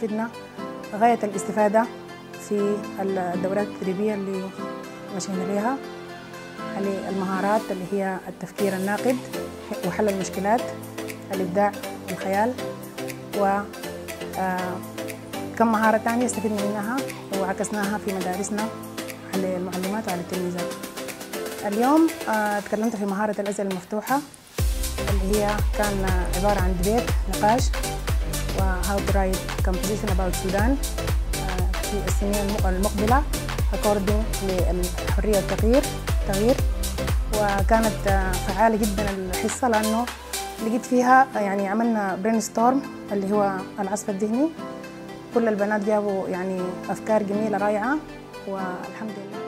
استفدنا غاية الاستفادة في الدورات التدريبية اللي مشينا ليها، المهارات اللي هي التفكير الناقد وحل المشكلات، الإبداع والخيال، وكم مهارة تانية استفدنا منها وعكسناها في مدارسنا على المعلمات وعلى التلميذات. اليوم تكلمت في مهارة الأسئلة المفتوحة اللي هي كان عبارة عن ديبيت، نقاش، و how to write composition about Sudan في السنين المقبلة according للحرية التغيير. وكانت فعالة جدا الحصة لأنه لقيت فيها يعني عملنا brainstorm اللي هو العصف الذهني. كل البنات جابوا يعني أفكار جميلة رائعة والحمد لله.